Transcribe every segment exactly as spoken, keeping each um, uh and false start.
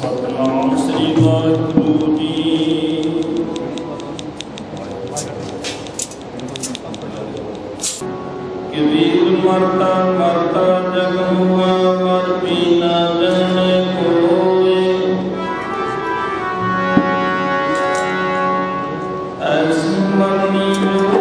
ਸਤਿਨਾਮ ਸ੍ਰੀ ਵਾਹਿਗੁਰੂ ਜੀ। ਕਬੀਰ ਮਰਤਾ ਮਰਤਾ ਜਗ ਹੁਆ ਮਰ ਵੀ ਨਾ ਜਾਣੇ ਕੋਇ। ਐਸੀ ਮਰਨੀ ਜੋ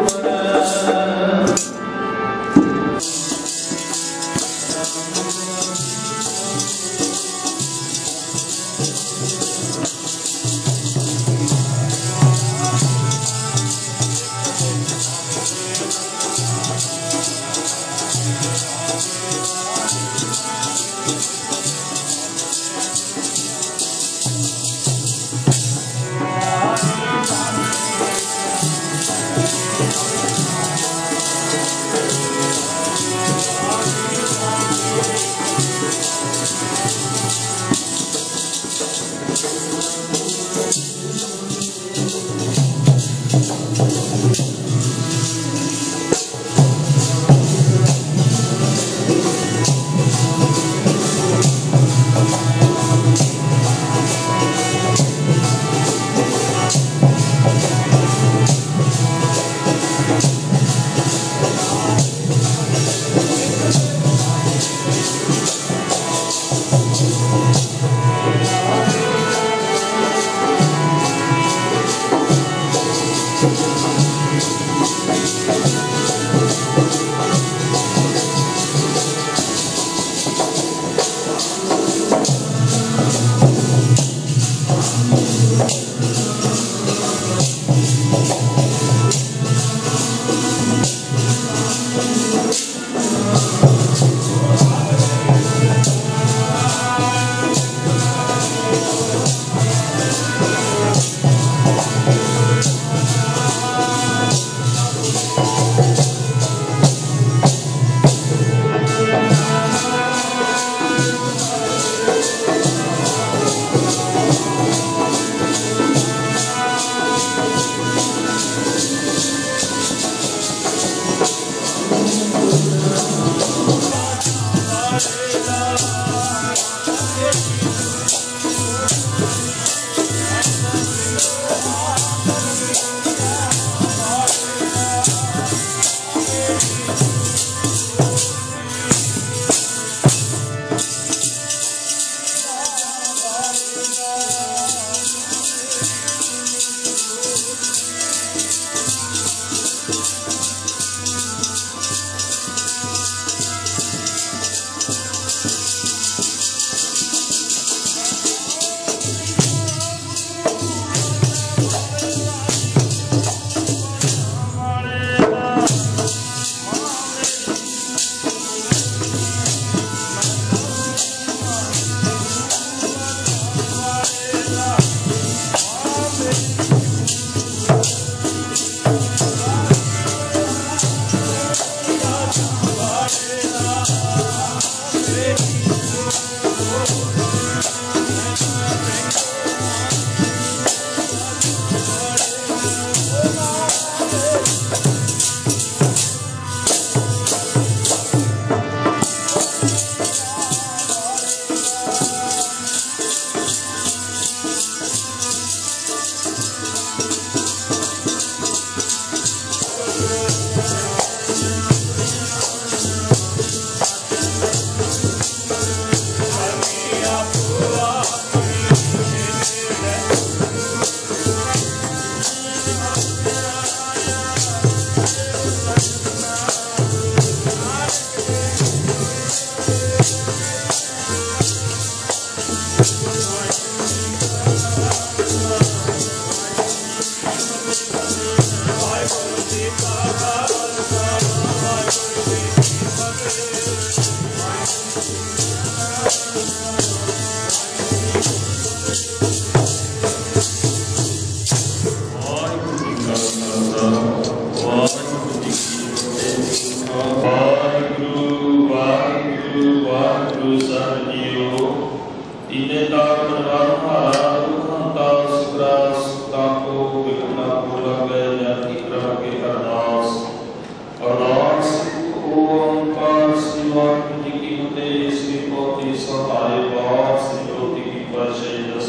Sri Poti Satai Bhav Sri Jyoti Ki Prashay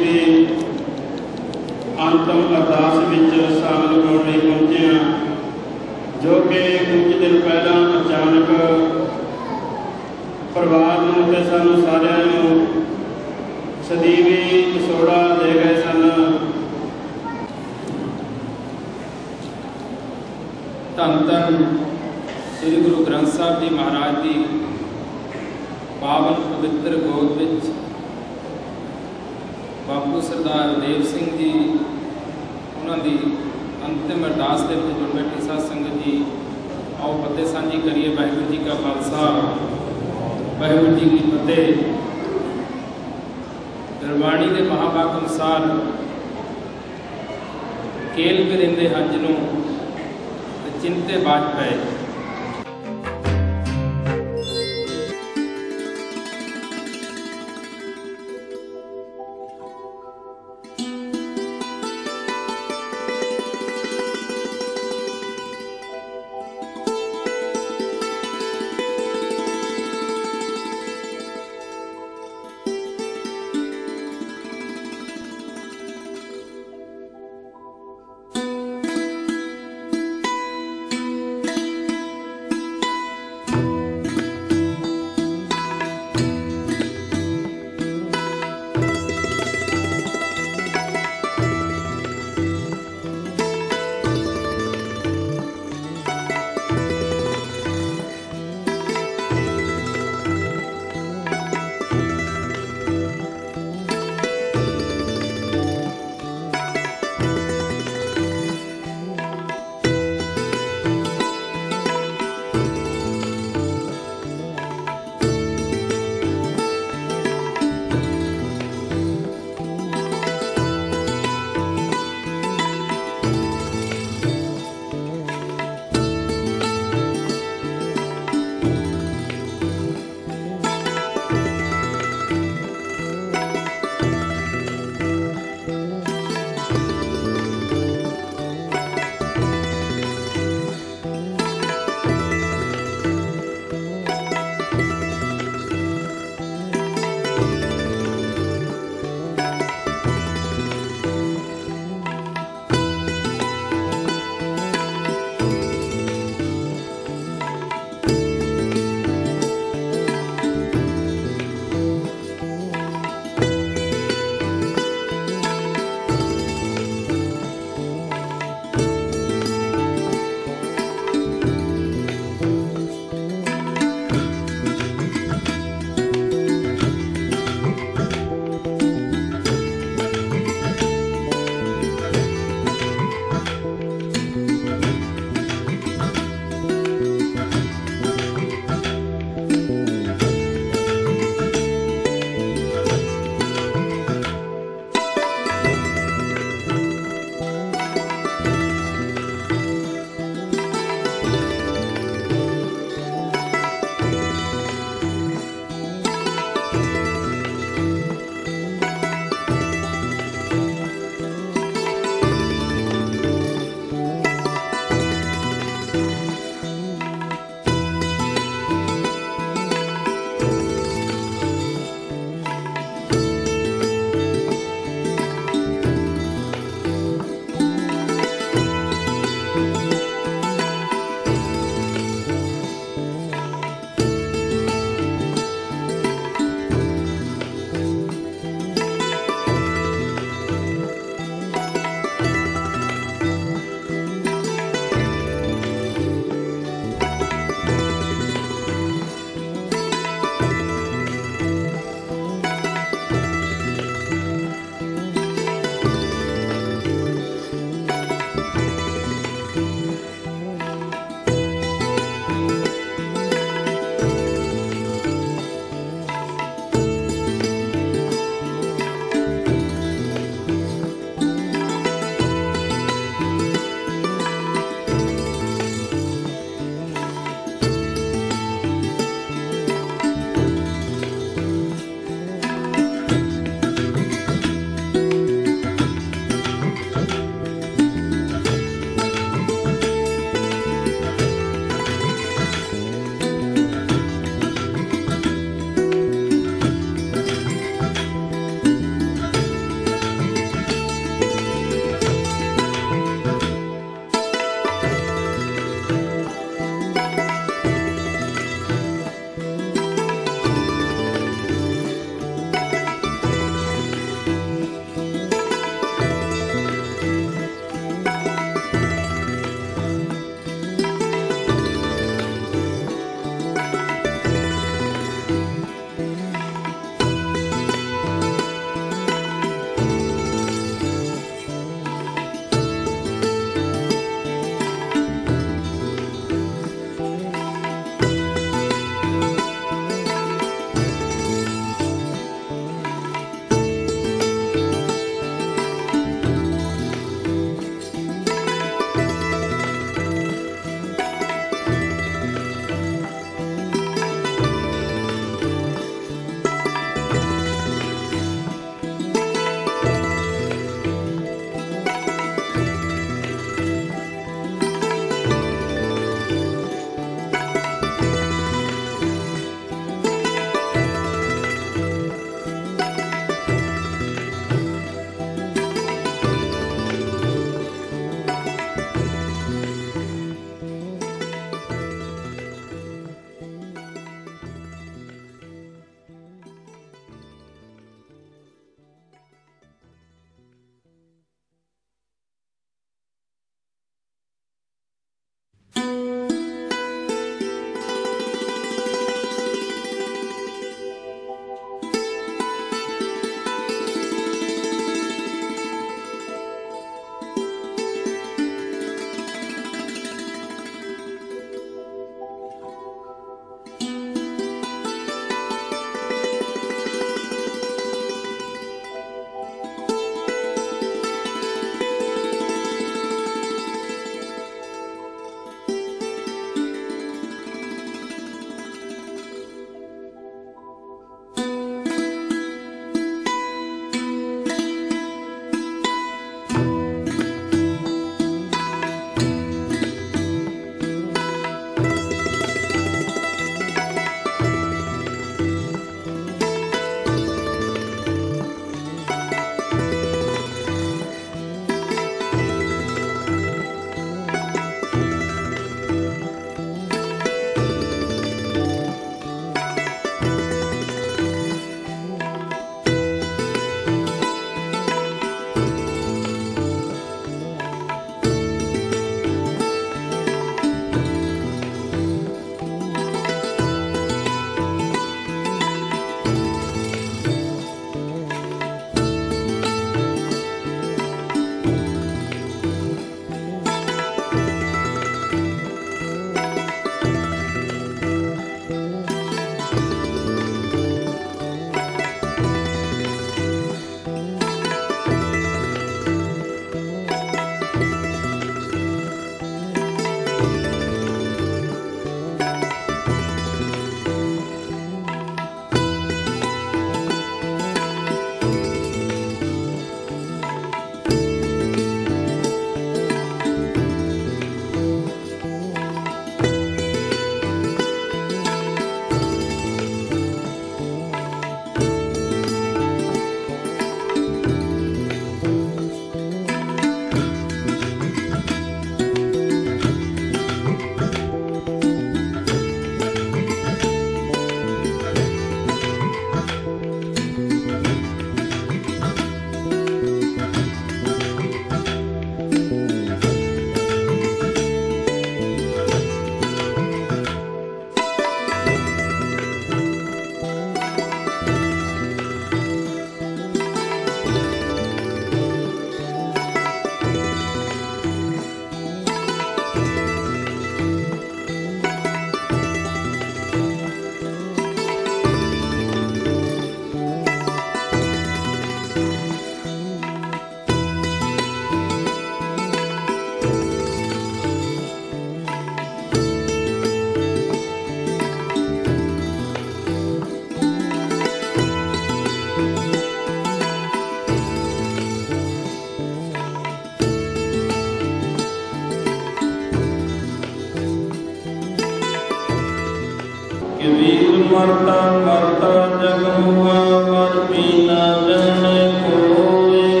ਮਰਤਾ ਕਰਤਾ ਜਗ ਹੋਆ ਵਰ ਵੀ ਨਾ ਜਾਣੇ ਕੋਇ।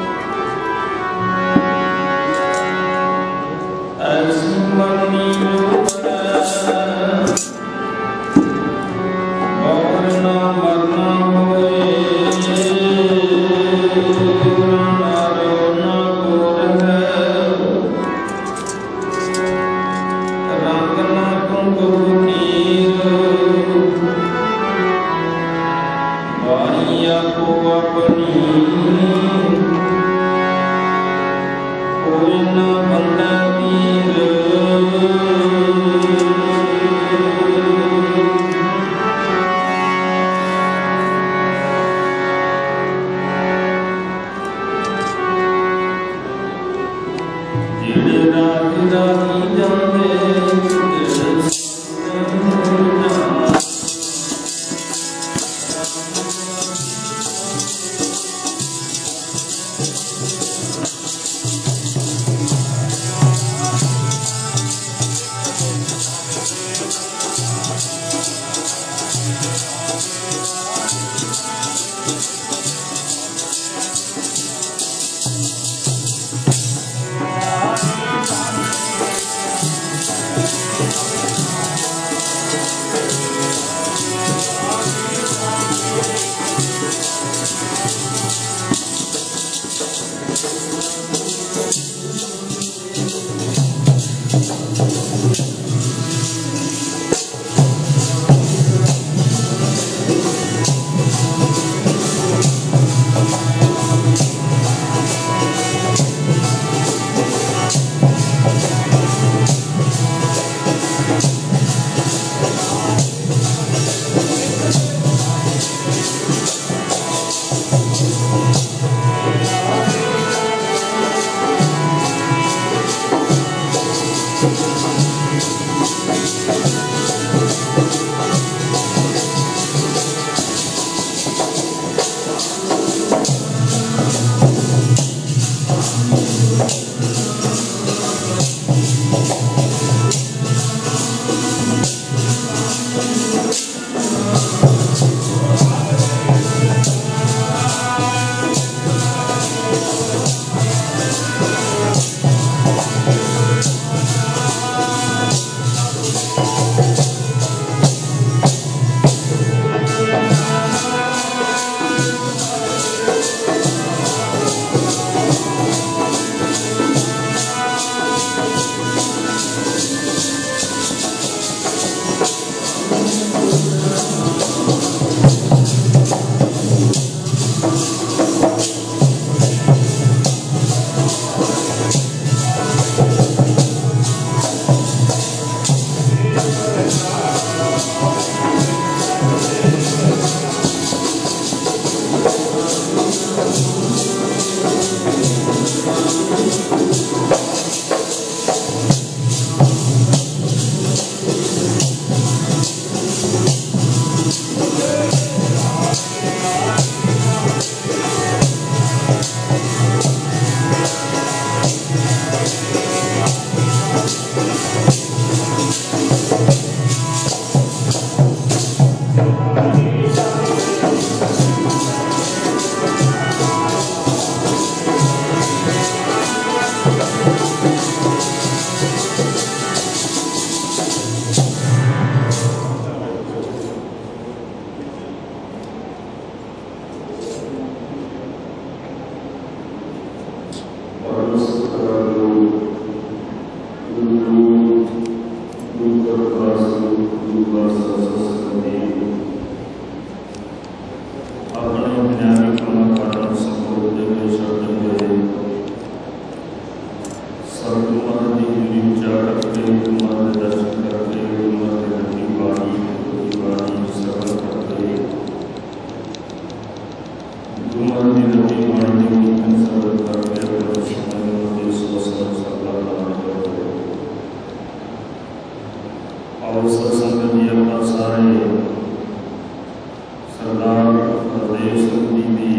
ਐਸੀ ਮਰਨੀ ਜੋ ਮਰੈ ਔਰ ਨਾ ਮਰਨਾ ਹੋਏ। ਨਾਰੋ ਨਾ ਕੋਰ ਹੈ ਰੰਗ ਨਾ ਕੁੰਗੂ ਨੀਰ। ਵਾਰੀ ਆਪੋ ਆਪਣੀ ਕੋਈ ਨਾ ਬੰਦਾ ਤੀਰ। ਜਿਹੜੇ ਰਾਜ ਰਾਜੀ ਜਾਂਦੇ सरदार बलदेव सिंह जी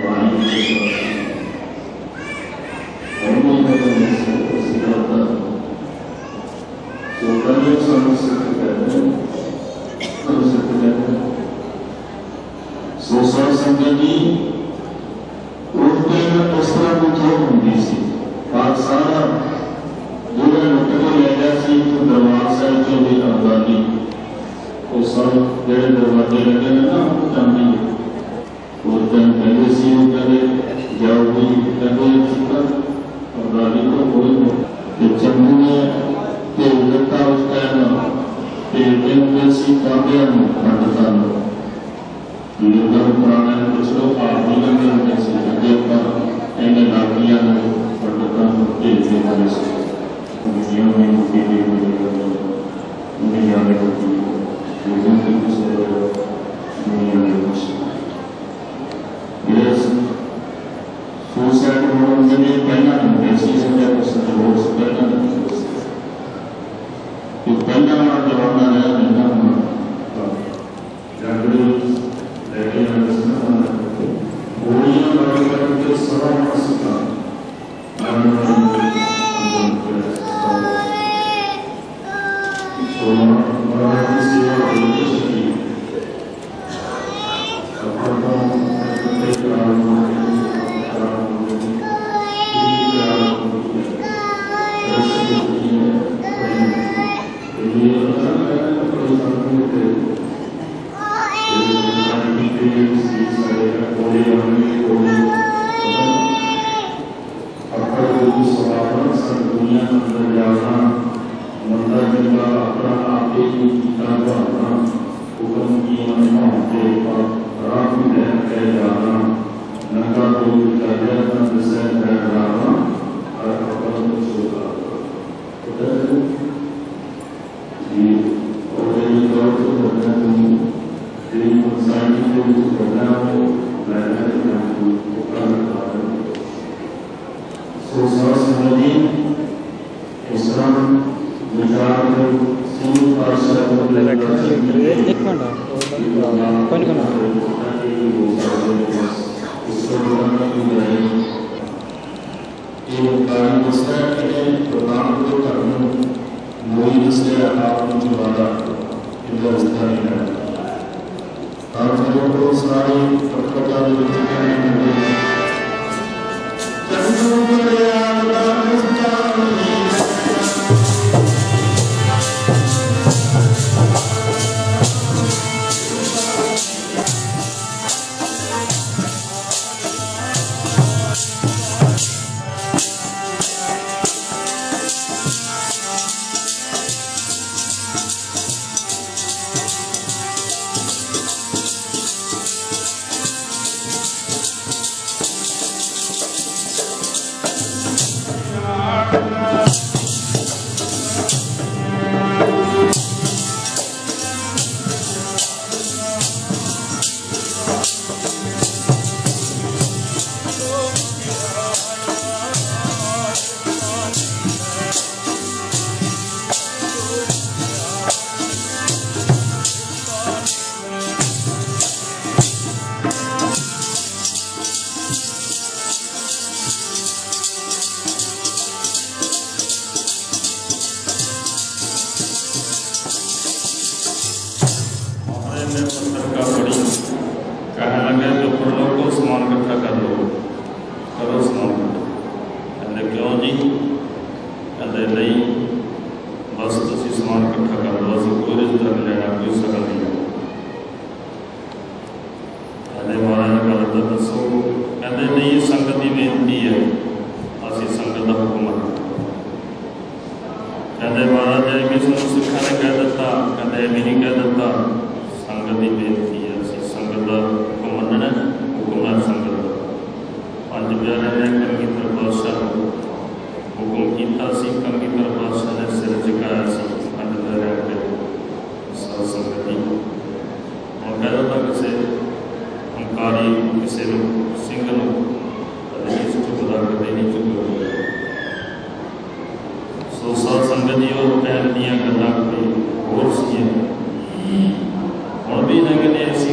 भी ना कि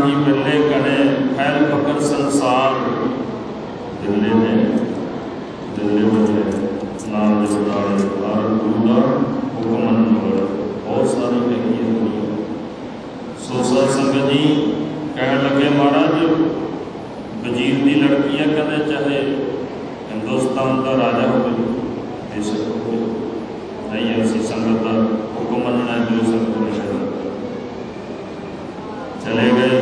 ही पहले कने फैल फकर संसार दिल्ले ने दिल्ले में नाम दे बटाले और गुरु का हुक्म मनने वाला बहुत सारी हैगी है दुनिया। सो सत संगत जी कह लगे महाराज वजीर की लड़की है, कहते चाहे हिंदुस्तान का राजा हो बेशक हो, नहीं ऐसी संगत का हुक्म मनना जो संगत ने चले गए,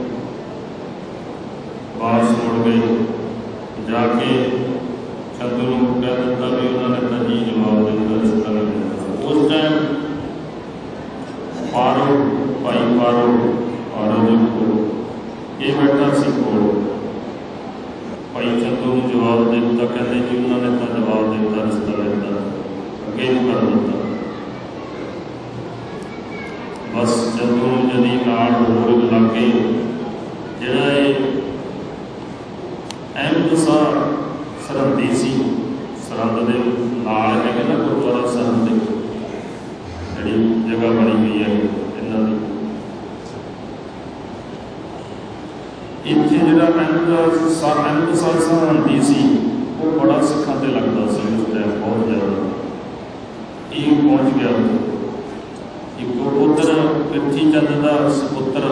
बास मुड़ गए, जाके चंदू को कह दिता भी उन्होंने तो जी जवाब देता रिश्ता नहीं देता। उस टाइम पारो भाई पारो पारो जी को ये बैठा सी कोल, भाई चंदू को जवाब दे दिता, कहते जी उन्होंने तो जवाब देता रिश्ता लेता अगे नहीं कर दिता। बस चंदू जदी नाल होर लग गई, जिहड़ा अहमदसा सरहदी सी, सरहद के नाल है ना गुरुद्वारा सरहद जी जगह बनी हुई है इन्हों की, इतने जो अहमदसा अहमदसा सरहदी सी वो बड़ा सिखा से लगता सी उस टाइम बहुत ज़्यादा। ये पहुँच गया एक पुत्र पृथ्वी चंद का सपुत्र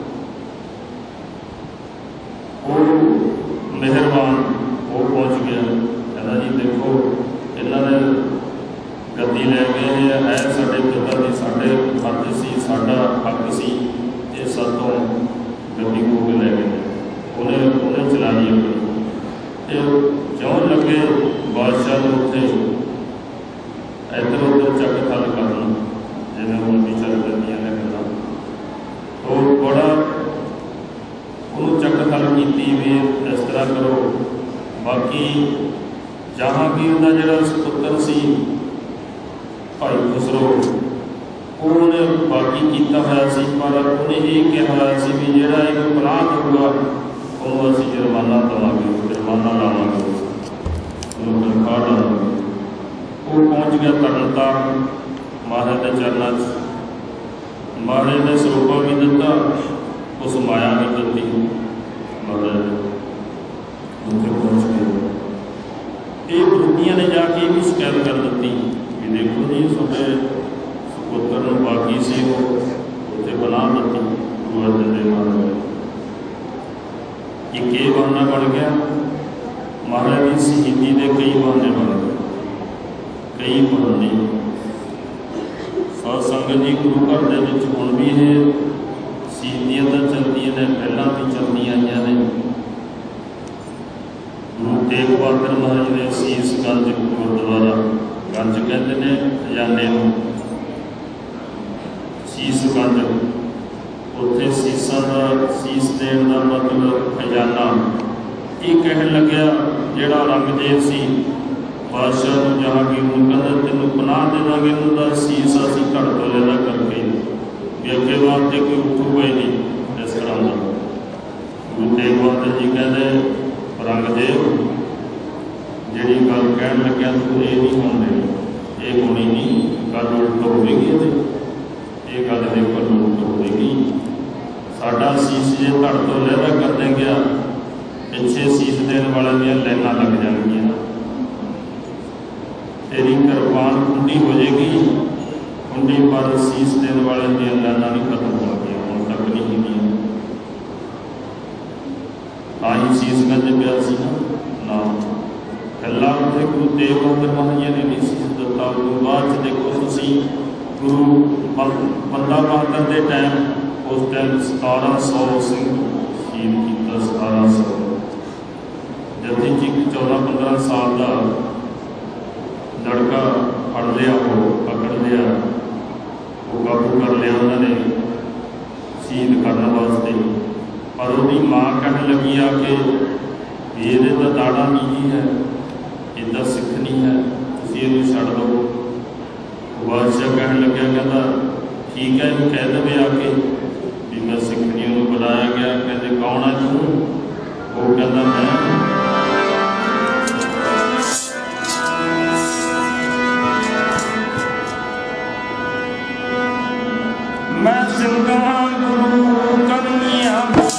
वो मेहरबान वो पहुँच गया, कहना जी देखो इन्होंने गद्दी लै गए है साढ़े पिता की साढ़े फर्ज सी साढ़ा हक सी, ये सातों गद्दी खो के लै गए, उन्हें उन्हें चला दी अपनी। ज्यों लगे बादशाह उत्थे इधर उधर चक थल करना जिन्हें हम भी चल जाती ने गल्लां, तो बड़ा उन्होंने चक थल की भी इस तरह करो। बाकी जहांगीर का जोड़ा सपुत्र सी भाई खुसरो उन्हें बाकी किया होया सी, पर उन्हें ये कहा होया सी भी जोड़ा एक पनाह करूगा उन्होंने असीं जुर्माना देवांगे, जुर्माना लावांगे, उन्होंने तनख्वाह लावांगे। वो पहुँच गया तरनतारन महाराज के चरणों च, महाराज ने सरोपा भी दिता, उस माया भी दी, महाराज उत्थे पहुँच गए। एक रुकिया ने जाके भी शिकायत कर दी कि देखो जी साढ़े सपुत्र को बाकी से वो उत्थे बना दी गुरु अर्जन देव महाराज। एक ये बहाना बन गया, महाराज की शहीदी के कई बहाने बन गए, कई बहाने। साध संगत जी गुरु घर के हुण भी ये शहीदियाँ तो चलदियां ने, पहलां भी चलदियां आईयां ने। गुरु तेग बहादुर महाराज ने शीस गंज गुरुद्वारा, गंज कहते हैं खजाने को, शीस गंज उत्थे शीसा का शीस देने का मतलब खजाना। ये कह लग्या जिहड़ा औरंगजेब सी बादशाह को जहांगीर को कहता तेनों पनाह दे देंगे, उनका शीस असीं घट तो लैदा करके भी अगे वास्ते कोई उठूगा ही नहीं इस तरह का। गुरु तेग बहादुर जी कहते औरंगजेब जिहड़ी गल कहन लग्या तूं ये नहीं होण देनी, ये होनी नहीं, गल उल्ट होवेगी, ये गल देखो उल्ट होवेगी। साडा शीस जे धड़ तो लहरा करते गया, पिछे शीस देने वाले दियां लाइनां लग जाएंगियां, तेरी कृपान कुंडी हो जाएगी, कुंडी पर शीस देने वाले दियां लाइनां नहीं खत्म हो गई, हुण तक नहीं होंगी। ताही शीस गंज पिया सी ना, कला उत्थे गुरु तेग बहादुर महाराज ने नहीं शीस दिता। उस बाद देखो तुसीं गुरु बंदा बहादुर के टाइम उस टाइम सतारह सौ सिंह शहीद किया, सतारह सौ जथे जी चौदह पंद्रह साल का लड़का फड़ लिया, वो पकड़ लिया, वो काबू कर लिया उन्होंने शहीद करने वास्ते। पर उसकी माँ कह लगी आके ये तो दाड़ा नहीं है, इदा सिख नहीं है, तुम ये छड़ दो। बादशाह कह लग्या कहता ठीक है, कह दे आके भी मैं सिख नहीं। उन्होंने बुलाया गया, कहते कौन है तू? वो कहता मैं मैं सिंघा गुरु कन्या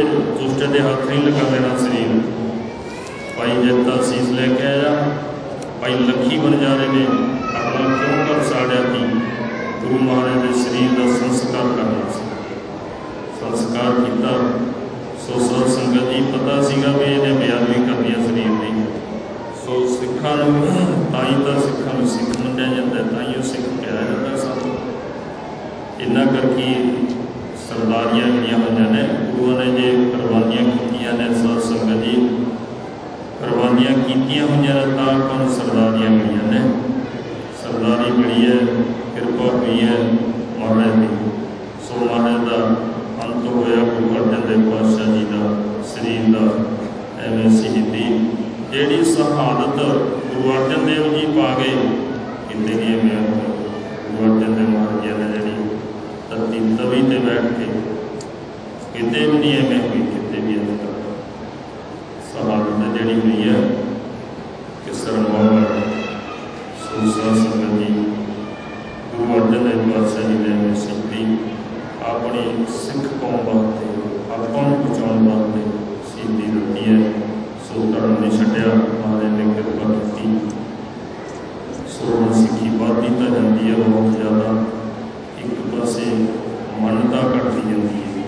दुष्ट के हाथ नहीं लगा मेरा शरीर। भाई जैता सीस लेके आया, भाई लखी बन जा रहे ने अपना क्यों कर साड़िया थी। गुरु महाराज के शरीर का संस्कार करना सी, संस्कार किया। सो सत संगत जी पता सीगा भी इन्हें बयानी करनी शरीर की। सो सिखा ताई तो सिखा सिख मनिया जाता है, ताई सिख कहा जाता सब। इन्ना करके सरदारियाँ जड़िया हुई ने गुरुआ ने जो कुरबानियाँ कीतियां ने सत संगत जी, कुरबानियाँ कीतियां हुई ने तो अपन सरदारियाँ मिलियां ने। सरदारी मिली है, किरपा हुई है महाराज की। सो महाराज का अंत होया गुरु अर्जन देव पातशाह जी का शरीर का एवं शहीदी जी शहादत गुरु अर्जन देव जी पा गए कितने नहीं मैं गुरु अर्जन देव महाराज जी ने जी धरती तवी से बैठ के कितने भी नहीं एवं हुई, कितने भी अज तक शहादत जी हुई है किस तरह सूसा संगत जी गुरु अर्जन देव पातशाह जी ने एवं शहीदी अपनी सिख कौम वास्ते आपको बचाने वास्ते शहीदी दी है। सो धर्म नहीं छड्या, महाराज ने कृपा की। सो सिक्खी बढ़ती तो जाती है बहुत ज़्यादा, एक पासे मनता घटती जाती है।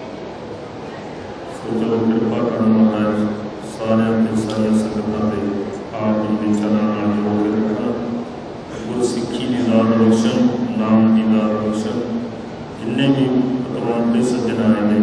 सो चलो कृपा कर महाराज सारे सारिया संगतां दे आप जी के चरणों में जोड़ के रखना। गुर सिक्खी की दात रोशन, नाम की दात रोशन, जिन्हें भी पतवंते सज्जन आए ने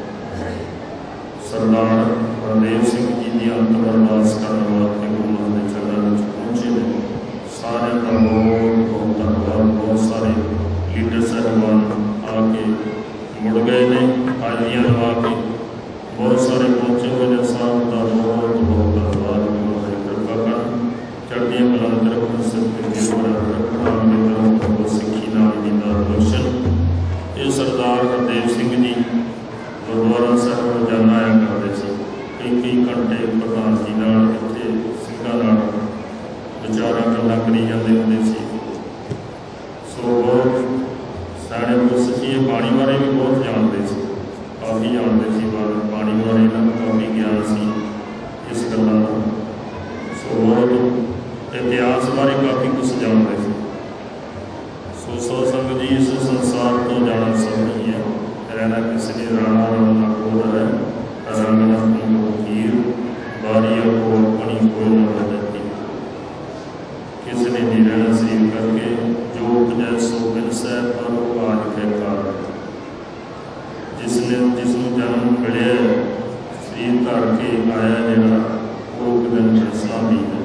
सरदार बलदेव सिंह जी की अंतिम अरदास करने वास्ते गुरु महाराज के चरणों में पहुँचे ने। सारे का बहुत बहुत धन्यवाद। बहुत सारे लीडर साहबान आके मुड़ गए ने, हाजिरियाँ लगा के बहुत सारे पहुँचे हुए ने। साहब का बहुत बहुत धन्यवाद। गुरु महाराज कृपा कर चढ़दियाँ बुलंद रखना, सबके रखना, सिक्खी नाम की दात रोशन। ये सरदार हरदेव सिंह जी गुरुद्वारा साहब रोजाना आया करते थे, कई कई घंटे प्रधान जी नाल इत्थे सिंघां नाल विचारां गल्लां करी जांदे हुंदे सी। सो बहुत साढ़े पुरुष जी ये बाणी बारे भी बहुत जानते थे, काफ़ी जानते थे बाणी बारे, इन्हां नूं काफ़ी ज्ञान सी इस गल्लां दा। सो बहुत इतिहास बारे काफ़ी कुछ जानते थे। सो सौ संगत जी इस संसार तो जाना सब नहीं है, रहना किसी ने राणा राणा को है, रंगना फकीर बारिया को अपनी कोई न बदलती। किसी ने नहीं रहना शरीर करके जो उपजै सो बिन सै पर आज के कार। जिसने जिसनों जन्म मिले शरीर धर के आया जरा वो एक दिन फैसला भी है।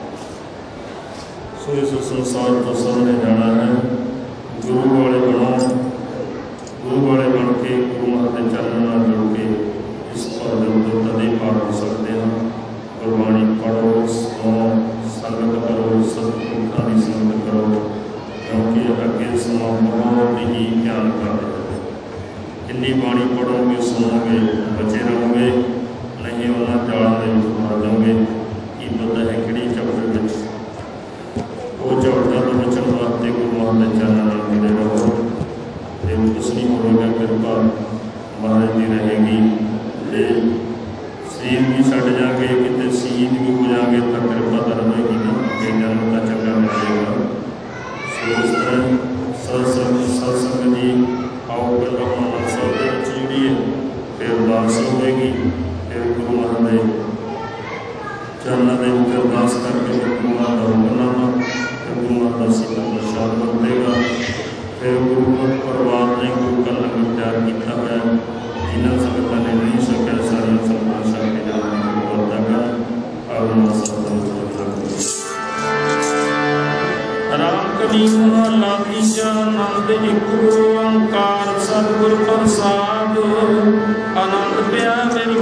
सो इस संसार तो सबने जाना है। गुरु वाले बनो, गुरु वाले बन के गुरु महाराज के चरणों में जुड़ के इस पद को तदे पार हो सकते हैं। गुरबाणी पढ़ो, सुनो, संगत करो, सतपुरखों की संगत करो, क्योंकि अगे समा बहुत ही ज्ञान का है। जिन्नी बाणी पढ़ोगे सुनोगे बचे रहोगे, नहीं उन्होंने जाल में मार जाओगे। की पता है कि चौड़ में वो चौड़ा तो बचन वास्ते गुरु महाराज के चरणों में मिले रहो। जो कुछ नहीं होगा कृपा महाराज की रहेगी। जे शहीद भी छड़ जाएंगे कितने शहीद भी हो जाएंगे तो कृपा तो रहेगी ना, अगे जन्म का चंगा मिलेगा। सो इस तरह सत्संग सत्संग जी आओ पहला महाराज साहब के जी फिर उदास होगी, फिर गुरु महाराज चरणों के अरदास करके गुरु महाराज का हुक्मनामा, गुरु महाराज सीधा प्रसाद बरतेगा। फिर गुरु परिवार ने गुरु का लंगर तैयार किया है, जिन्होंने संगतां ने नहीं सकिया सारिया संगतां छक के जाने की वार्ता कर अपना राम कली महला तीजा आनंद एक ओंकार सतगुर प्रसाद आनंद पिया मेरी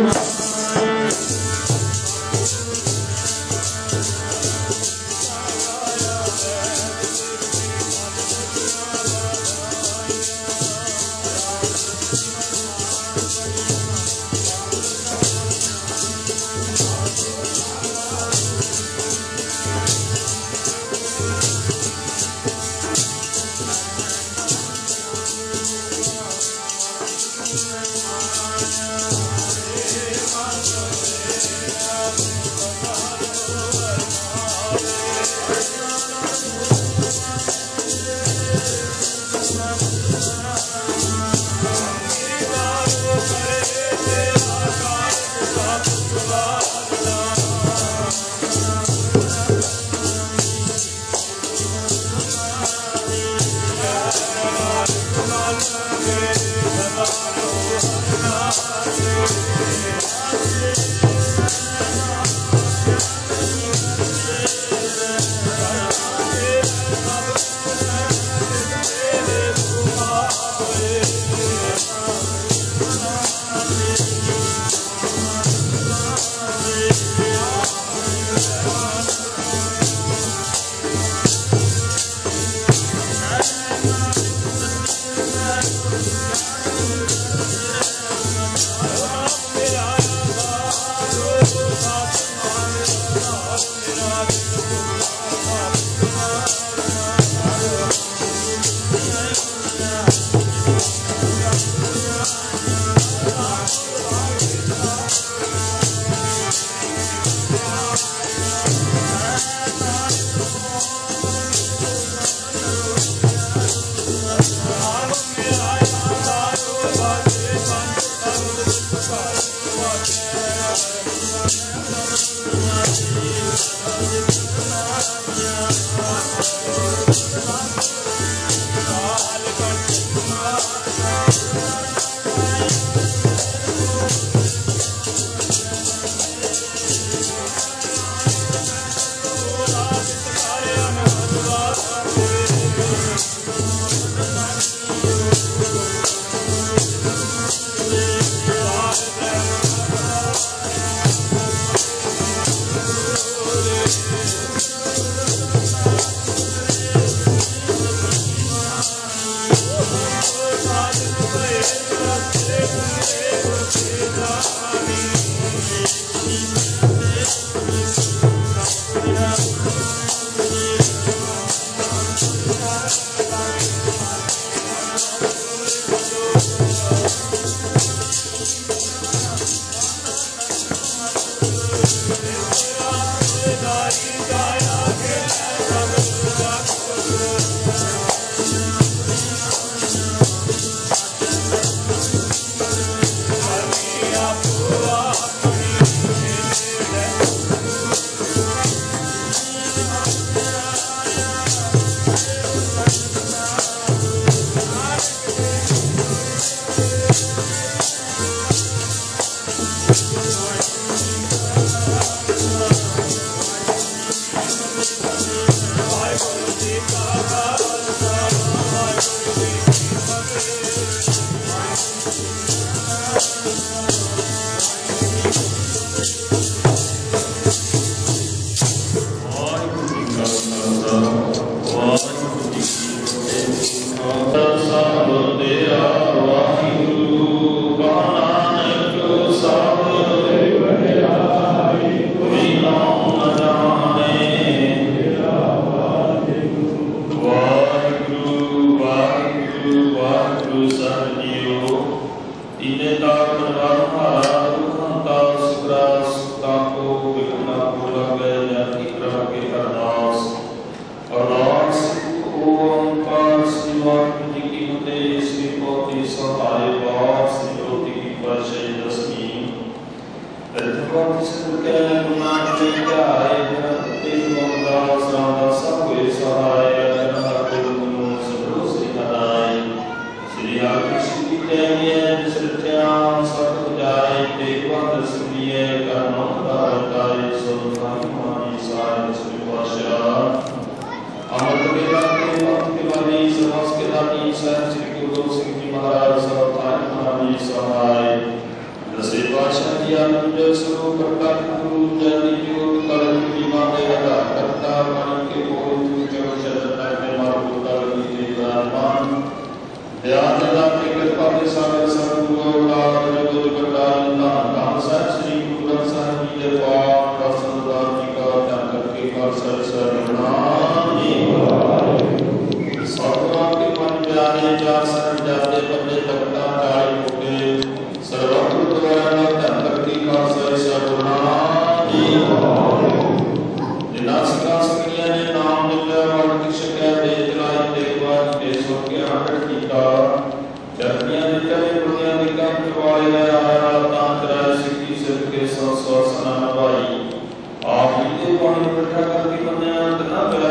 आप पानी इकट्ठा करके बंदे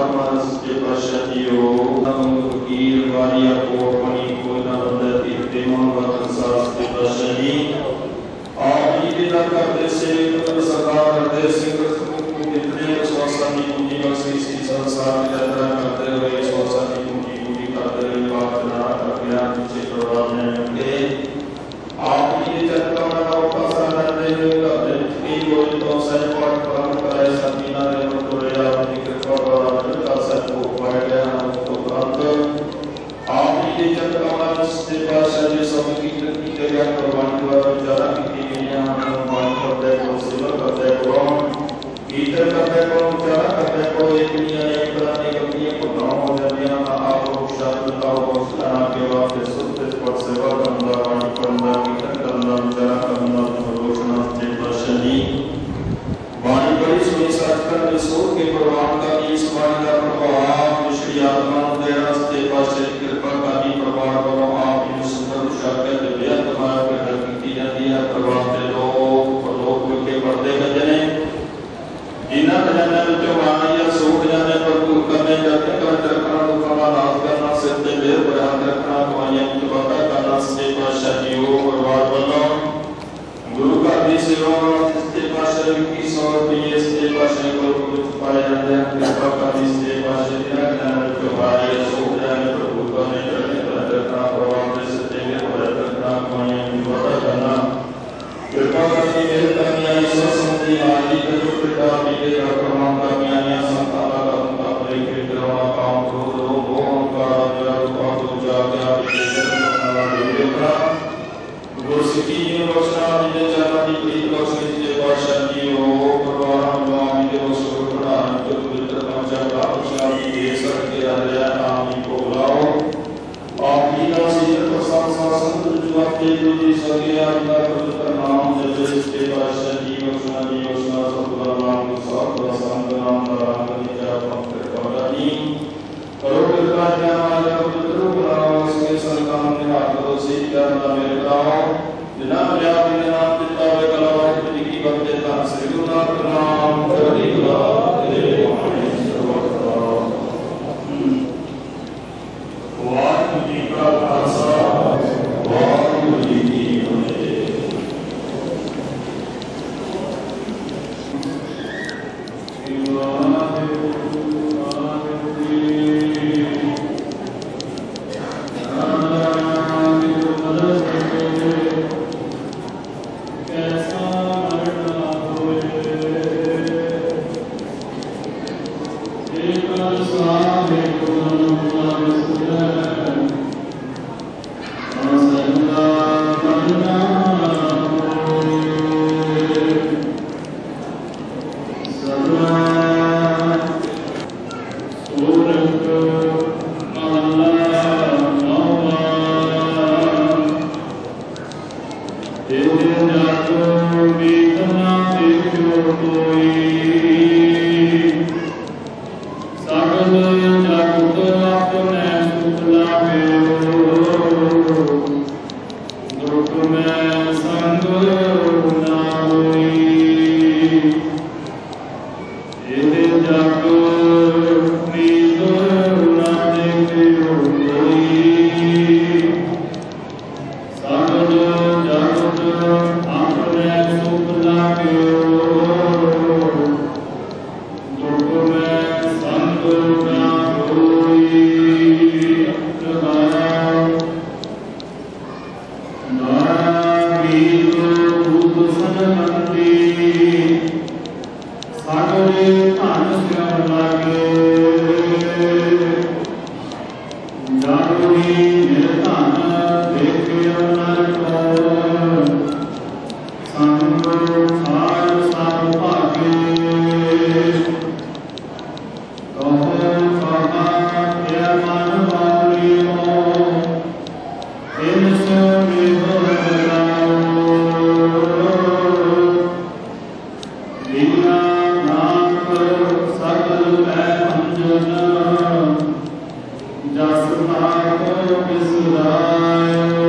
परमात्मा सच्चे पातशाह जीओ नमो फकीर वारिया कोट मणि कोई ना बंदे तीर्थे मोहम्मद सच्चे पातशाह जी आप जी के दर करते से सरकार करते सिंह कितने विश्वासा की पूंजी बख्शी सी संसार की यात्रा करते हुए विश्वासा की पूंजी पूरी करते हुए प्रार्थना करके पीछे प्रभाव में के आप जी के चक्कर में का सारा दे करते की कोई तो सच पाठ प्राप्त करे सतीना रे तोरे आप की कृपा द्वारा का सच को पाए गया हम तो प्राप्त आप जी के चक्कर में सच्चे पातशाह जी सब की कृति के ज्ञान प्रवान द्वारा विचारा की कीजिए हम मान करते को सेवा करते को कीर्तन करते को विचारा करते को एक दुनिया एक प्राणी गतियां को नाम हो जाती है ना आप शांतता हो सुना के बाद सुत्ते पर सेवा करना वाणी करना कीर्तन करना विचारा करना रोशना से पातशाह जी वाणी बड़ी सुनी सत्कर विसोध के प्रभाव का इस वाणी का प्रभाव श्री आत्मा दे रास्ते पातशाह की कृपा का भी प्रभाव करो आप इन सुंदर शाक्य दिव्य आत्मा के हर की जाती है प्रभाव से लोग लोग के पर्दे बजने इना खजाने विचों आया सूट जाने पर तू करने जाते कर रखना दुकाना नाश करना सिद्धे ले बरात रखना तुम्हारी चुबाता करना सच्चे पातशाह जी हो प्रभाव बनो गुरु का भी सेवा सच्चे पातशाह की सौ रुपये सच्चे पातशाह को कुछ पाए जाते हैं कृपा का भी सच्चे पातशाह जी ने खजाने विचों आया सूट जाने पर तू करने जाते कर रखना प्रभाव से सच्चे ले बरात रखना तुम्हारी चुबाता करना कृपा करनी मेरे करनी आई सत्संगी आदि के जो कृपा मिले का प्रमाण का ज्ञानिया संतान का उनका प्रेम करना काम क्रोध लोभ मोह का रूपा तो जागया विजय करना विवेकना गुरु सिद्धि ने बख्शना विजय चरणा की प्रीत बख्शे जे पातशाह जी हो परवान स्वामी के बख्शो प्रधान तो पवित्र पंचा का बख्शा के सर के राजा नाम को बुलाओ आप ही का सीधे प्रसाद शासन जो आपके गुरु जी सके आपका पवित्र नाम जब इसके पातशाह जी बख्शना जी बख्शना सतगुरु नाम साथ संत नाम नाम निजा पंथ कवलानी करो कृपा ज्ञान आजा पवित्र बनाओ इसके संतान ने हाथ करो से ज्ञान मेरे बनाओ बिना मर्यादा के नाम पिता वे कलावा की की बंदे का श्री गुरु नाम नाम हरि वाहे वाहिगुरू जी का खालसा वाहिगुरू जी की फतेह।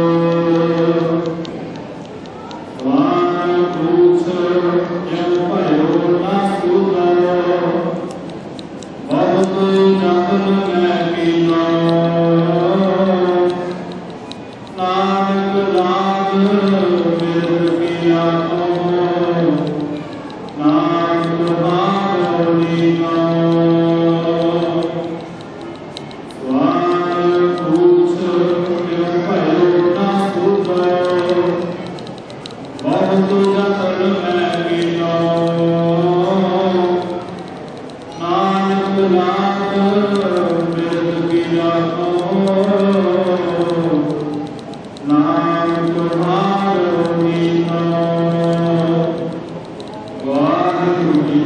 One, two, three,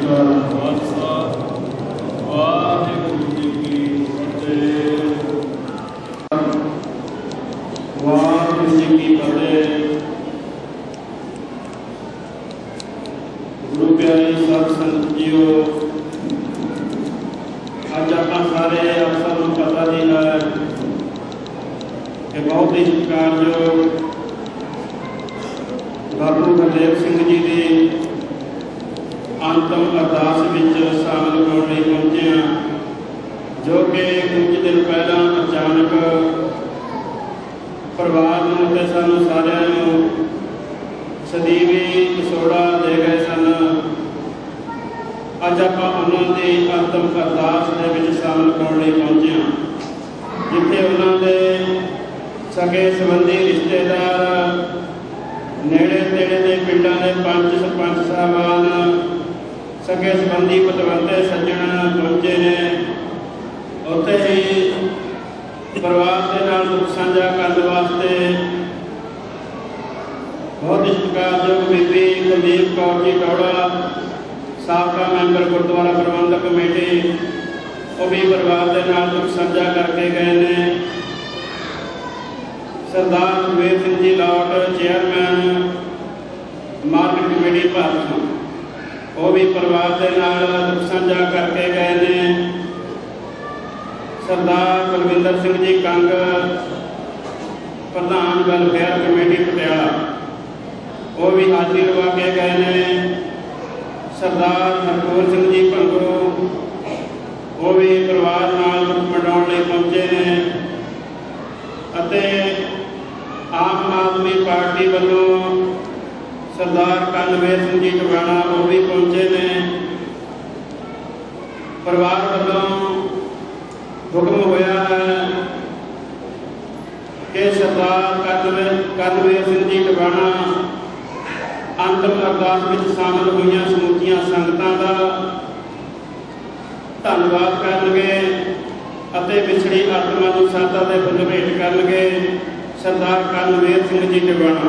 का खालसा वाहिगुरू जी की फतेह। वाहिगुरू जी की फतेह। गुरु प्यारे सब संत जीओ, अज आप सारे अफसर को पता ही है कि बहुत ही सत्कारयोग बाबू गुरदेव सिंह जी की अंतिम अरदास विच शामिल होने पहुंचे हैं, जो कि कुछ दिन पहला अचानक परिवार नूं ते सानूं सारिआं नूं सदीवी विछोड़ा दे गए सन। अज आप उन्होंने अंतिम अरदास दे विच शामिल होने पहुंचे हैं, जिथे उन्होंने सगे संबंधी रिश्तेदार नेड़े तेड़े के पिंडों के पंच सरपंच साहबान सगे संबंधी पतवंते सज्जन पहुंचे ने। उत्थे ही परिवार के नाल दुख साझा करने वास्ते बहुत ही सत्कारयोग बीबी कुलदीप कौर जी टौड़ा, साबका मैंबर गुरुद्वारा प्रबंधक कमेटी, वो भी परिवार के नाल दुख साझा करके गए ने। सरदार सुखबीर सिंह जी लौट चेयरमैन मार्केट कमेटी भारत, वो भी परिवार के नाल दुख साझा करके गए ने। सरदार बलविंदर सिंह जी कंग प्रधान वेलफेयर कमेटी पटियाला, वो भी हाजिरी लगा के गए ने। सरदार हरगोर सिंह जी भंगू, वो भी परिवार नाल दुख मनाने पहुंचे ने। आम आदमी पार्टी वालों सरदार कनवेर सिंह जी टवाणा, वो भी पहुंचे ने। परिवार वालों हुक्म होया है कि सरदार कनवेर कनवेर सिंह जी टवाणा अंतिम अरदास में शामिल हुई समूचिया संगतां का धन्यवाद करनगे अते पिछड़ी आत्मा को सादा दे फुल भेंट करनगे। सरदार कनवेर सिंह जी टवाणा।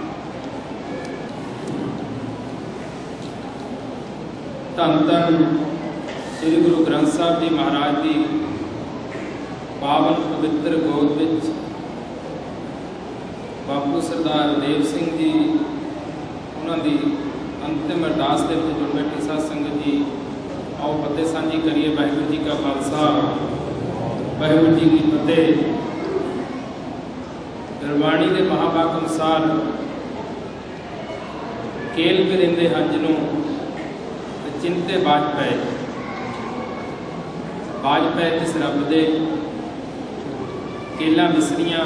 धन धन श्री गुरु ग्रंथ साहब जी महाराज की पावन पवित्र गोद विच बापू सरदार देव सिंह जी उन्होंने अंतिम अरदास के जुड़ बैठी साध संगत जी, आओ फतेह सांझी करिए। वाहिगुरू जी का खालसा वाहिगुरू जी की फतेह। गुरबाणी के महावाक अनुसार केल करिंदे हंज नूं चिंते बाज पै, बाज पै तिस रब दे केलां विसरियां।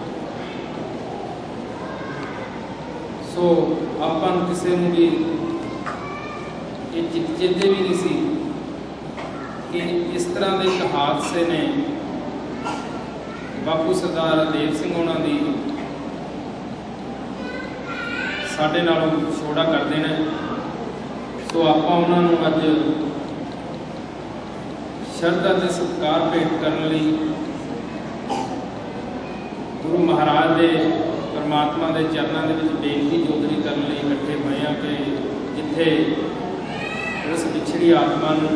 सो आपां नूं किसी नूं भी ये चेते भी नहीं सी कि इस तरह के एक हादसे ने बापू सरदार देव सिंह होना दी साडे नालों छोड़ा कर देना। सो आपां उन्हां नूं अज शरधा ते सत्कार भेंट करने लई गुरु महाराज दे परमात्मा के चरणों के बेनती जोदरी करने लई इकट्ठे होए हैं कि जिथे उस पिछड़ी आत्मा नूं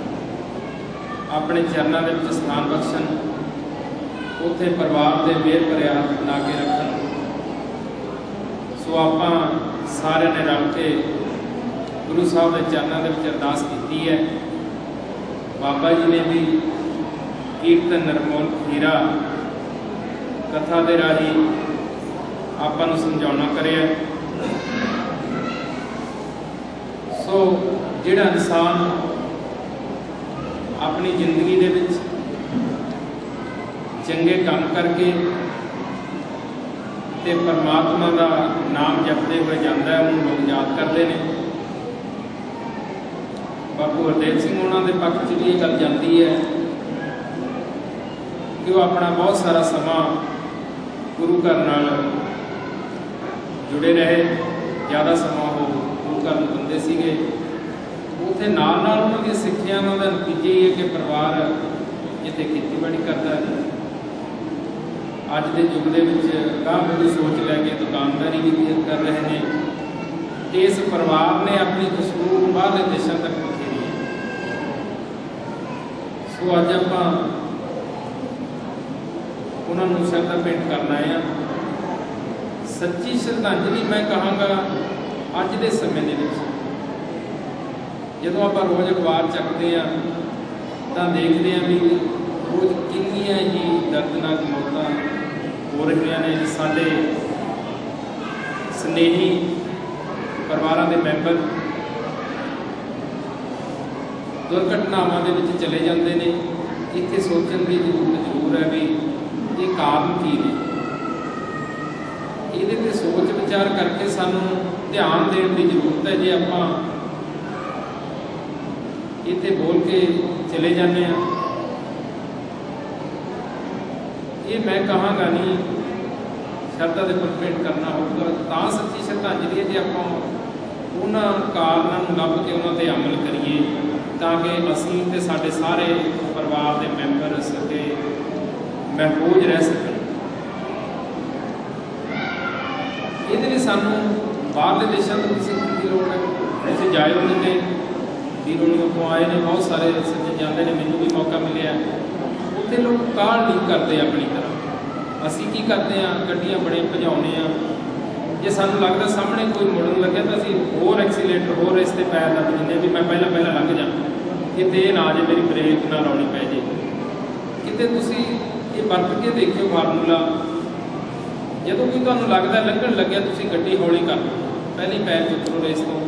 अपने चरणों के स्थान बख्शन, उत्थे परिवार के मेहर भरे हाथ बना के रखन। सो आपां सारे ने रल के गुरु साहब के चरणों के अरदास की है। बाबा जी ने भी कीर्तन नरमोल खीरा कथा के राही आपां नूं समझाउणा करिया। सो जिहड़ा इंसान अपनी जिंदगी दे विच चंगे काम करके ते परमात्मा का नाम जपते हुए जाता है, उन्होंने लोग याद करते हैं। बापू गुरदेव सिंह उन्होंने पक्ष च भी ये गल जाती है कि वो अपना बहुत सारा समा गुरु घर नाल जुड़े रहे, ज़्यादा समा वो गुरु घर बंदे सीगे। उत्थे नाल नाल उन्होंने सिक्खियावां दा नतीजा ये है कि परिवार जिथे खेतीबाड़ी करता है, अज के युग के गांह सोच लैके दुकानदारी भी कर रहे हैं। इस परिवार ने अपनी खुशबू बाहरले देशों तक बखेरी है। सो अज आप उन्होंने श्रद्धा भेंट करना है। सच्ची श्रद्धांजलि मैं कहांगा अज के समय के जो आप रोज़ अखबार चकते हैं तो देखते हैं भी रोज़ कितनियां ही दर्दनाक मौतां हो रही ने। साडे स्नेही परिवारों के मैंबर दुर्घटनावां दे विच चले जाते हैं। इत्थे सोचण की जरूरत जरूर है भी ये कारण की ने। ये ते सोच विचार करके सानू ध्यान देने की जरूरत है। जे आपां इत्थे बोल के चले जाते हैं, ये मैं कहांगा नहीं श्रद्धा के प्रति भेंट करना होगा तो सच्ची श्रद्धांजलि है। जे आपां उन्हां कारणों नूं लभ के उन्हां ते अमल करिए ताकि असीं ते साडे सारे परिवार के मैंबर सके महफूज रह सकन। ये सानू बाहरले देशों को सीखने की लोड़ है। ऐसे जाए होंगे वीरों को आए ने बहुत सारे सज्जन जाते हैं, मैनू भी मौका मिले। उत्थे लोग काल नहीं करते अपनी तरह। असी की करते हैं गड्डियां बड़े भजाने। जे सानू लगता सामने कोई मुड़न लगे तो असी होर एक्सीलेटर होर इस ते पैर दब देंगे भी मैं पहला पहला लंघ जा किते ना जे मेरी ब्रेक ना लाउणी पै जे। किते तुसी ये वरत के देखियो फार्मूला। जदों भी तुहानू लगता लंघण लग्या तुसी गड्डी हौली कर लो, पहले पैर चुकरो रेस तो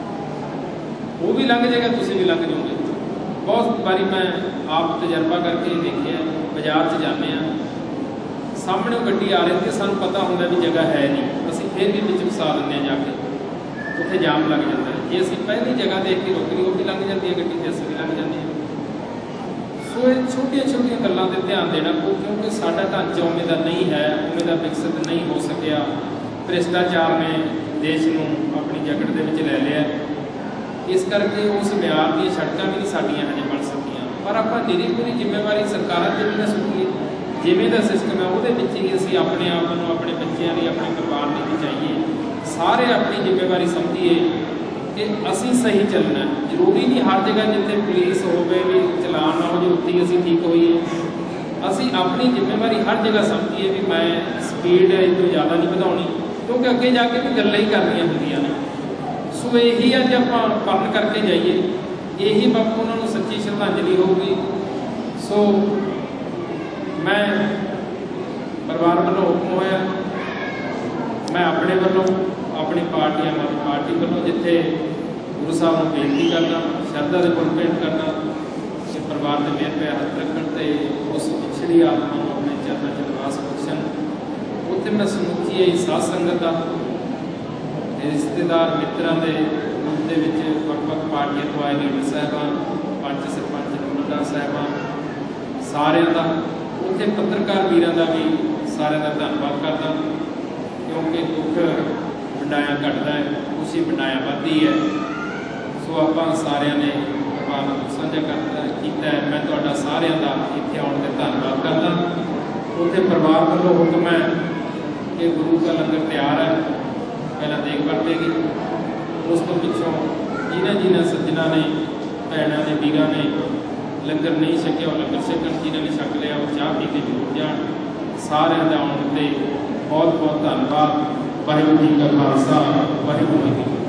वो भी लंघ जाएगा, तुसी भी लंघ जाओगे। बहुत बारी मैं आप तजर्बा करके देखे बाजार च जाते हैं सामने गड्डी आ रही है सानू पता होंदा भी जगह है नहीं, असी फिर भी विच फसा लेंगे जाके उत्थे जाम लग जाता है। जे असी पहली जगह देख के रोकनी वो भी लंघ जाती है गड्डी ते असी भी लंघ जाते हैं। सो ये छोटिया छोटिया गल्लां ते ध्यान देना क्योंकि साडा ढांचा उवें दा नहीं है, उवें दा विकसित नहीं हो सकिया। भ्रिष्टाचार ने देश नूं अपनी जकड़ दे विच लै लिया। इस करके उस म्यार दी सड़कां भी नहीं साडियां हजे बन सकियां। पर आपां निरी पूरी जिम्मेवारी सरकारां ते भी ना सुट्टीए। जिवें दा सिस्टम है उहदे विच ही असीं अपने आप नूं अपने बच्चों लिए अपने परिवार लिए बचाइए। सारे अपनी जिम्मेवारी समझिए कि असीं सही चलना। जरूरी नहीं हर जगह जिथे पुलिस होवे भी चलान ना हो जाए उत्थे ही असीं ठीक होइए। असीं अपनी जिम्मेवारी हर जगह समझिए भी मैं स्पीड इतों ज़्यादा नहीं वधाउणी क्योंकि अगे जाके भी गल्लां ही करनियां हुंदियां ने। सो यही अज आपां पालन करके जाइए, यही बापू उन्होंने सच्ची श्रद्धांजलि होगी। सो मैं परिवार वालों हुक्म होया, मैं अपने वालों अपनी पार्टी हमारी पार्टी वालों जिथे गुरु साहब को बेनती करना श्रद्धा के पुल भेंट करना कि परिवार के मेरे पे हाथ रखन तो उस पिछड़ी आत्मा को अपने चरणों च निवास बख्शन। उत्थे मैं समुची साध संगत का रिश्तेदार मित्रों के रूप के वक्-वक् पार्टियों को आए लीडर साहबान पंच सरपंच नंबरदार साहबान सारिਆਂ का उत्थे पत्रकार वीरों का भी सारिਆਂ का धन्यवाद करता क्योंकि दुख वंडाया घटता है खुशी वंडाया बढ़ती है। सो आप सारिਆਂ ने साझा करता किया है। मैं तुहाडा सारिਆਂ का इत्थे आउण ते धन्यवाद करता। उत्थे परिवार वालों हुक्म है कि गुरु का लंगर तैयार है, पहला देख बरतेगी। उस तो पिछों जिन्हें जिन्हें सज्जना ने भैनों ने वीरों ने लंगर नहीं छकिया वो लंगर छकन, जिन्हें ने छक लिया वो चाह पी के जरूर जान। सारे आने बहुत बहुत धन्यवाद। वाहिगुरू जी का खालसा वाहिगुरू जी की